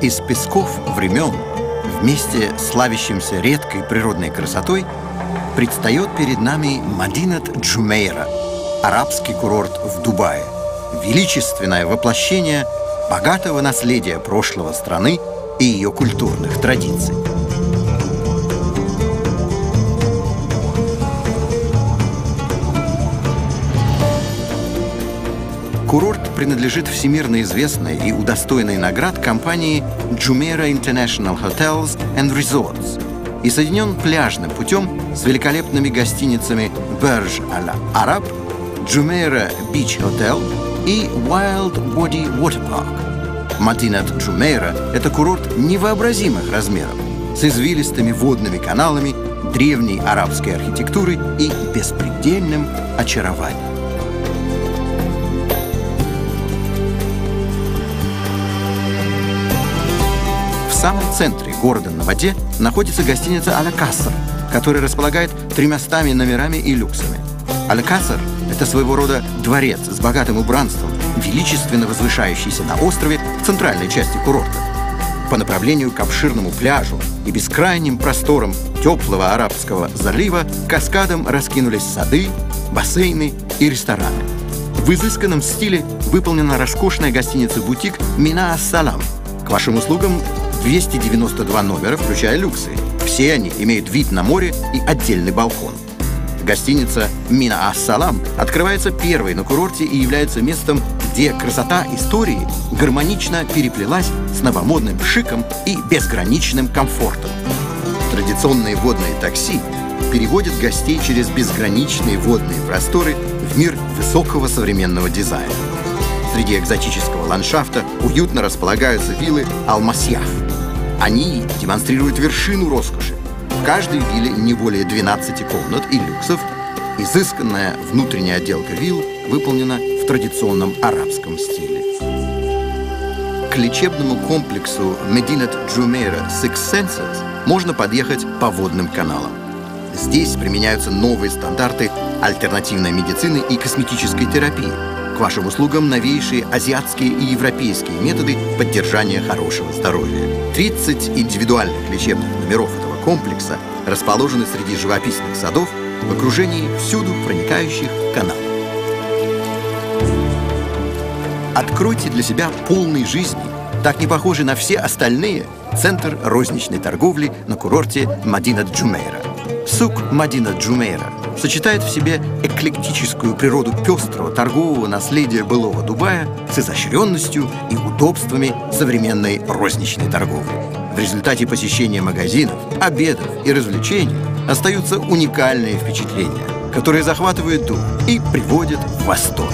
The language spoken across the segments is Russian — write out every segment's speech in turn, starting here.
Из песков времен, вместе славящимся редкой природной красотой, предстает перед нами Мадинат Джумейра, арабский курорт в Дубае, величественное воплощение богатого наследия прошлого страны и ее культурных традиций. Курорт принадлежит всемирно известной и удостоенной наград компании Jumeirah International Hotels and Resorts и соединен пляжным путем с великолепными гостиницами Burj Al Arab, Jumeirah Beach Hotel и Wild Wadi Water Park. Мадинат Джумейра – это курорт невообразимых размеров, с извилистыми водными каналами, древней арабской архитектурой и беспредельным очарованием. В самом центре города на воде находится гостиница «Аль-Каср», которая располагает 300 номерами и люксами. «Аль-Каср» — это своего рода дворец с богатым убранством, величественно возвышающийся на острове в центральной части курорта. По направлению к обширному пляжу и бескрайним просторам теплого Арабского залива каскадом раскинулись сады, бассейны и рестораны. В изысканном стиле выполнена роскошная гостиница-бутик «Мина Ас-Салам». К вашим услугам 292 номера, включая люксы. Все они имеют вид на море и отдельный балкон. Гостиница «Мина Ас-Салам» открывается первой на курорте и является местом, где красота истории гармонично переплелась с новомодным шиком и безграничным комфортом. Традиционные водные такси переводят гостей через безграничные водные просторы в мир высокого современного дизайна. Среди экзотического ландшафта уютно располагаются виллы «Аль-Масьяф». Они демонстрируют вершину роскоши. В каждой вилле не более 12 комнат и люксов. Изысканная внутренняя отделка вилл выполнена в традиционном арабском стиле. К лечебному комплексу Мадинат Джумейра Six Senses можно подъехать по водным каналам. Здесь применяются новые стандарты альтернативной медицины и косметической терапии. К вашим услугам новейшие азиатские и европейские методы поддержания хорошего здоровья. 30 индивидуальных лечебных номеров этого комплекса расположены среди живописных садов в окружении всюду проникающих каналов. Откройте для себя полной жизни, так не похожий на все остальные, центр розничной торговли на курорте Мадинат Джумейра. Сук Мадинат Джумейра сочетает в себе эклектическую природу пестрого торгового наследия былого Дубая с изощренностью и удобствами современной розничной торговли. В результате посещения магазинов, обедов и развлечений остаются уникальные впечатления, которые захватывают дух и приводят в восторг.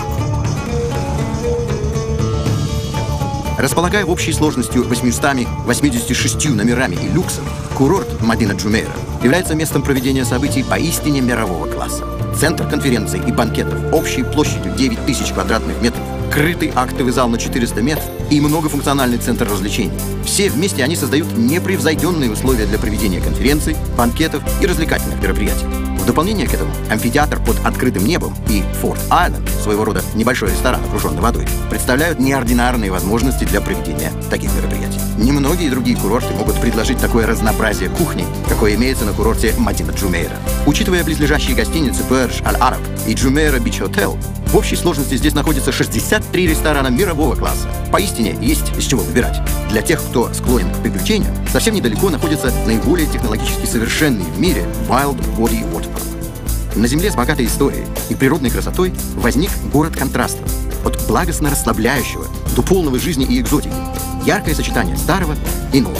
Располагая в общей сложностью 886 номерами и люксом, курорт Мадинат Джумейра является местом проведения событий поистине мирового класса. Центр конференций и банкетов общей площадью 9000 квадратных метров, крытый актовый зал на 400 мест и многофункциональный центр развлечений. Все вместе они создают непревзойденные условия для проведения конференций, банкетов и развлекательных мероприятий. В дополнение к этому амфитеатр под открытым небом и Форт Айленд, своего рода небольшой ресторан, окруженный водой, представляют неординарные возможности для проведения таких мероприятий. Немногие другие курорты могут предложить такое разнообразие кухни, какое имеется на курорте Мадинат Джумейра. Учитывая близлежащие гостиницы Burj Al Arab и Jumeirah Beach Hotel, в общей сложности здесь находится 63 ресторана мирового класса. Поистине есть из чего выбирать. Для тех, кто склонен к приключениям, совсем недалеко находится наиболее технологически совершенный в мире Wild Wadi Water Park. На земле с богатой историей и природной красотой возник город контрастов. От благостно расслабляющего до полного жизни и экзотики. Яркое сочетание старого и нового.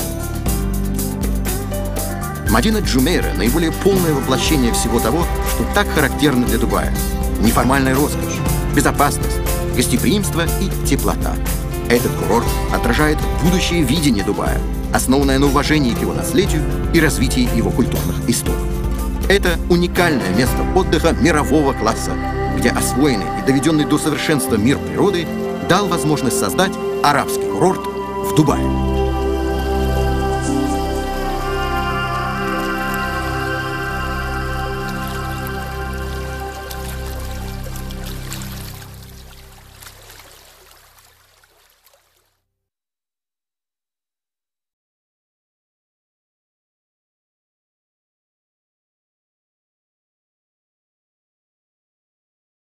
Мадинат Джумейра – наиболее полное воплощение всего того, что так характерно для Дубая. Неформальная роскошь, безопасность, гостеприимство и теплота. Этот курорт отражает будущее видение Дубая, основанное на уважении к его наследию и развитии его культурных истоков. Это уникальное место отдыха мирового класса, где освоенный и доведенный до совершенства мир природы дал возможность создать арабский курорт в Дубае.